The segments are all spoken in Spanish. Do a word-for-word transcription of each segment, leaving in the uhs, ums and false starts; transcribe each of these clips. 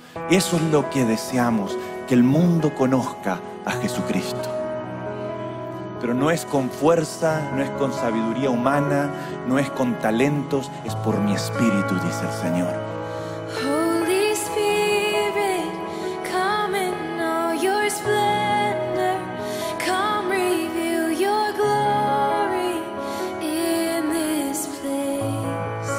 Eso es lo que deseamos, que el mundo conozca a Jesucristo. Pero no es con fuerza, no es con sabiduría humana, no es con talentos, es por mi espíritu, dice el Señor. Holy Spirit, come in all your splendor. Come reveal your glory in this place.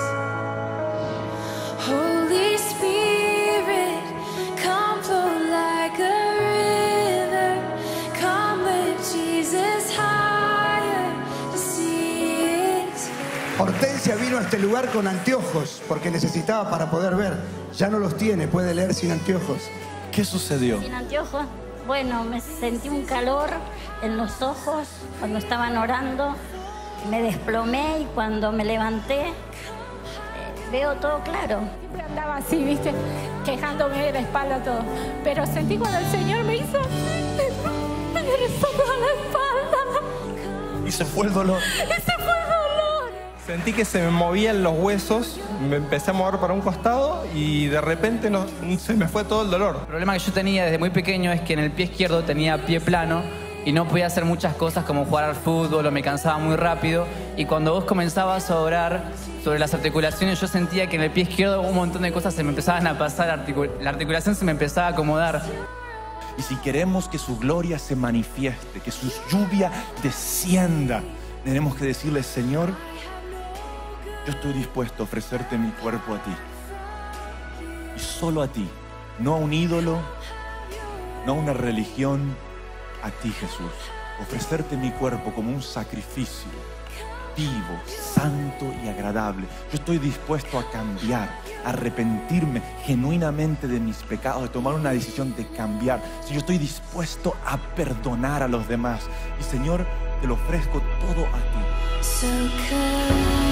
Holy Spirit, come flow like a river. Come lift Jesus higher to see His face. Hortensia vino a este lugar con anteojos porque necesitaba para poder ver. Ya no los tiene, puede leer sin anteojos. ¿Qué sucedió? Sin anteojos, bueno, me sentí un calor en los ojos cuando estaban orando. Me desplomé y cuando me levanté eh, veo todo claro. Siempre andaba así, viste, quejándome de la espalda, todo. Pero sentí cuando el Señor me hizo así, me rezó toda la espalda. Y se fue el dolor. Ese fue el dolor. Sentí que se me movían los huesos, me empecé a mover para un costado y de repente no, se me fue todo el dolor. El problema que yo tenía desde muy pequeño es que en el pie izquierdo tenía pie plano y no podía hacer muchas cosas como jugar al fútbol o me cansaba muy rápido. Y cuando vos comenzabas a orar sobre las articulaciones, yo sentía que en el pie izquierdo un montón de cosas se me empezaban a pasar, articul- la articulación se me empezaba a acomodar. Y si queremos que su gloria se manifieste, que su lluvia descienda, tenemos que decirle: Señor, yo estoy dispuesto a ofrecerte mi cuerpo a ti. Y solo a ti, no a un ídolo, no a una religión, a ti, Jesús. Ofrecerte mi cuerpo como un sacrificio vivo, santo y agradable. Yo estoy dispuesto a cambiar, a arrepentirme genuinamente de mis pecados, de tomar una decisión de cambiar. Si yo estoy dispuesto a perdonar a los demás. Y Señor, te lo ofrezco todo a ti. So come,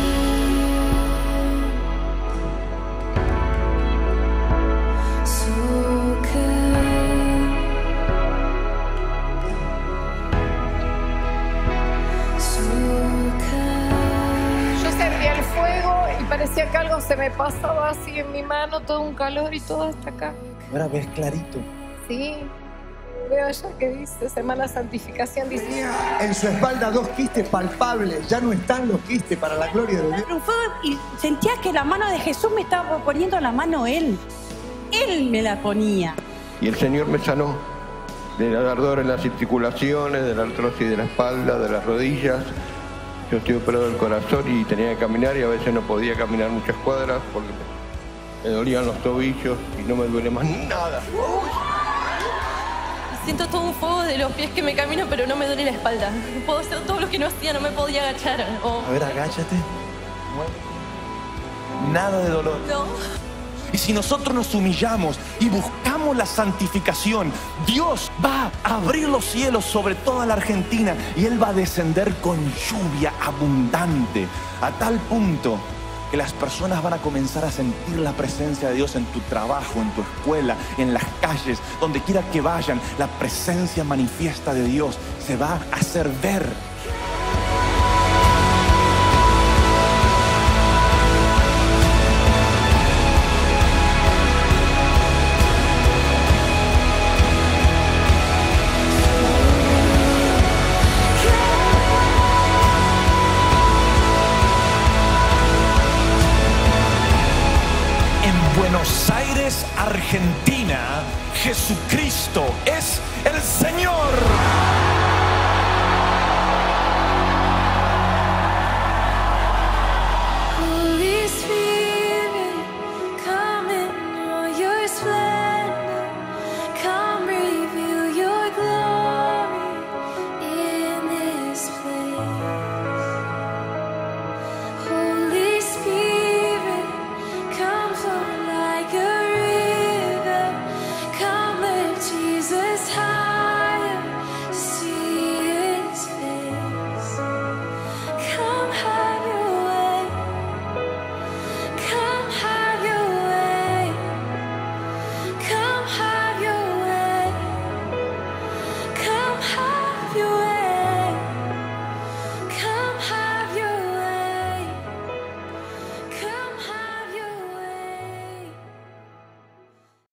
so come, so come. Yo sentía el fuego y parecía que algo se me pasaba así en mi mano, todo un calor y todo hasta acá. Ahora ves clarito. Sí, veo allá que dice Semana Santificación, dice. En su espalda dos quistes palpables. Ya no están los quistes para la gloria de Dios. Un fuego y sentía que la mano de Jesús me estaba poniendo la mano Él. Él me la ponía. Y el Señor me sanó del ardor en las articulaciones, de la artrosis de la espalda, de las rodillas. Yo estoy operado del corazón y tenía que caminar y a veces no podía caminar muchas cuadras porque me dolían los tobillos y no me duele más nada. Siento todo un fuego de los pies que me camino, pero no me duele la espalda. Puedo hacer todo lo que no hacía, no me podía agachar. O... A ver, agáchate. Nada de dolor. No. Y si nosotros nos humillamos y buscamos la santificación, Dios va a abrir los cielos sobre toda la Argentina y Él va a descender con lluvia abundante, a tal punto que las personas van a comenzar a sentir la presencia de Dios en tu trabajo, en tu escuela, en las calles, donde quiera que vayan. La presencia manifiesta de Dios se va a hacer ver. Buenos Aires, Argentina, Jesucristo es el Señor.